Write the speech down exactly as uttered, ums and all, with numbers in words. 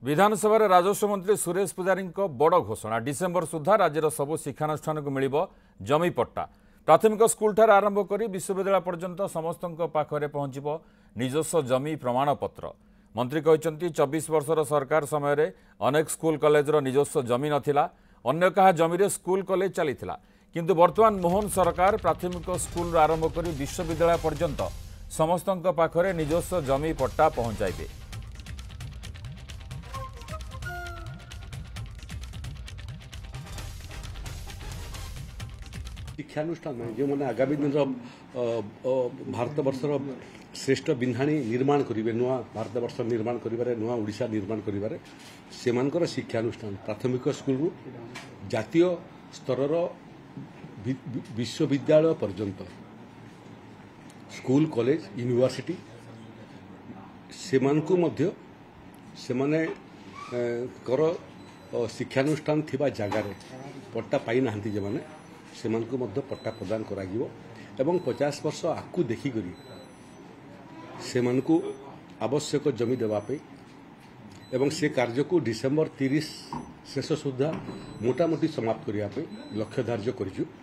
विधानसभा राजस्व मंत्री सुरेश पुजारी बड़ घोषणा डिसेम्बर सुधा राज्यर सबु शिक्षानुष्ठान को मिल जमी पट्टा प्राथमिक स्कूल ठार आरंभ कर विश्वविद्यालय पर्यंत समस्त पाखरे पहुंचब निजस्व जमी प्रमाणपत्र। मंत्री कहते चौबीस वर्षर सरकार समय अनेक स्कूल कॉलेजर निजस्व जमी नथिला, अन्य कहा जमी स्कूल कॉलेज चली किंतु वर्तमान मोहन सरकार प्राथमिक स्कूल आरंभ कर विश्वविद्यालय पर्यंत समस्त पाखरे निजस्व जमी पट्टा पहुंचाइबे। शिक्षानुष्ठान जो मैंने आगामी दिन भारत वर्षर श्रेष्ठ बिंधाणी निर्माण करेंगे, नुआ भारत वर्ष निर्माण कर नुआ ओडिशा निर्माण कर से शिक्षानुष्ठान प्राथमिक स्कूल जातीय स्तर विश्वविद्यालय पर्यंत स्कूल कॉलेज यूनिवर्सिटी से मध्य से माने कर शिक्षानुष्ठान थिबा जगार पट्टा पाई नाहंती जे माने सेमानकु मध्य पट्टा प्रदान करा गिवो एवं पचास वर्ष आकु देखिकरी सेमानकु आवश्यक जमी देवापे एवं से कार्य को डिसेम्बर तीस शेष सुधा मोटामोटी समाप्त करने लक्ष्य धार्य करिछु।